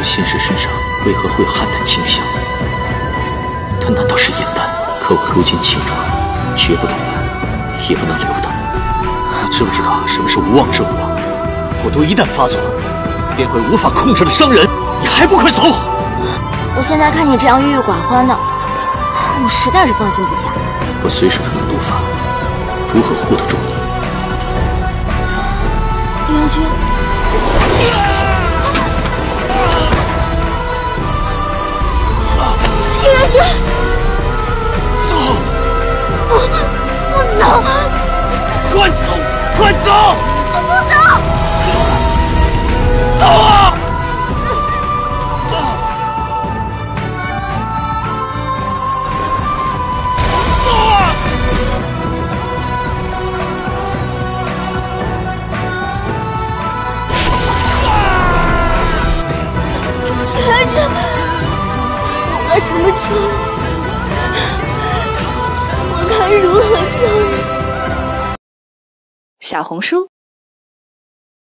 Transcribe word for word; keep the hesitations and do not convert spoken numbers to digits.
仙师身上为何会有邯郸清香？他难道是燕丹？可我如今情状，绝不能问，也不能留的。你知不知道什么是无妄之祸？火毒一旦发作，便会无法控制的伤人。你还不快走！ 我现在看你这样郁郁寡欢的，我实在是放心不下。 我随时可能毒发，如何护得住你？ 元君，元君， 走！ 不，不走！ 快走！快走！ 我不走！ 走啊！ 元君，我该怎么救你？我该如何救你？ 小红书